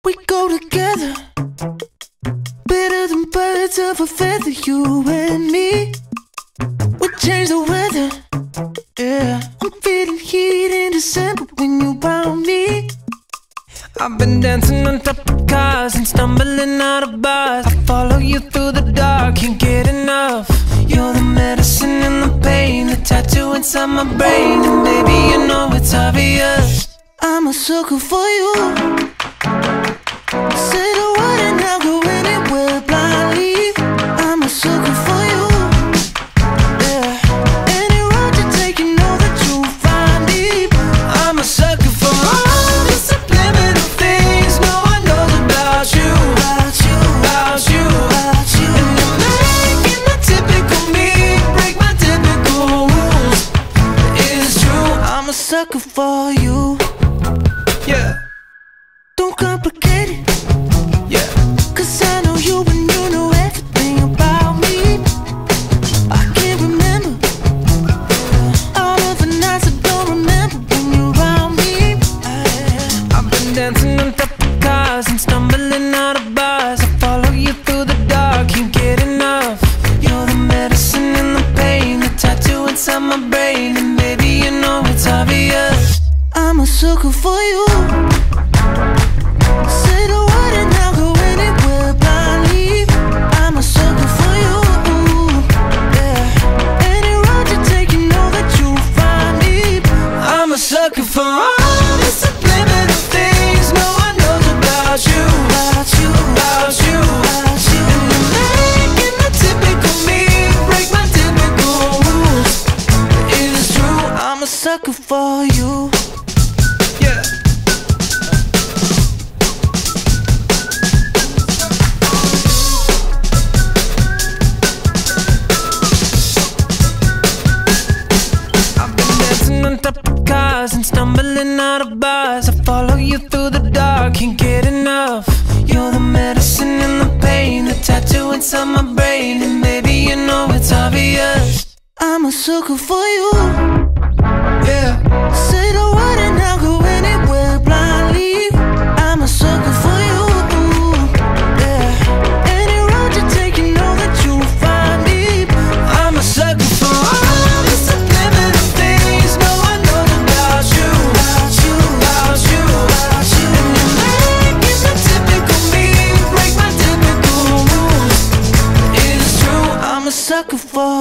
We go together, better than birds of a feather, you and me. We change the weather, yeah. I'm feeling heat in December when you found me. I've been dancing on top of cars and stumbling out of bars. I follow you through the dark, can't get enough. You're the medicine and the pain, the tattoo inside my brain. And baby, you know it's obvious, I'm a sucker for you. Say the word and I'll go anywhere blindly. I'm a sucker for you, yeah. Any road you take, you know that you'll find me. I'm a sucker for all the subliminal things no one knows about you, about you, about you, about you. And you're making the typical me break my typical rules. It's true, I'm a sucker for you, yeah. Don't complicate it, yeah. Cause I know you and you know everything about me. I can't remember all of the nights I don't remember when you're around me. I've been dancing on top of cars and stumbling out of bars. I follow you through the dark, can't get enough. You're the medicine and the pain, the tattoo inside my brain. And baby, you know it's obvious, I'm a sucker for you. Say the word and I'll go anywhere blindly. I'm a sucker for you, yeah. Any road you take, you know that you'll find me. I'm a sucker for all the subliminal things no one knows about you, about you, about you, about you. And you're making the typical me break my typical rules. It is true, I'm a sucker for you, yeah. On top of cars and stumbling out of bars. I follow you through the dark, can't get enough. You're the medicine and the pain, the tattoo inside my brain. And baby, you know it's obvious, I'm a sucker for you, yeah. Say the word and I'll go anywhere blindly. I'm a sucker for you, yeah. Any road you take, you know that you'll find me. I'm a sucker for all the subliminal things no one knows about you, about you, about you, about you. And you're making the typical me break my typical rules. It is true, I'm a sucker for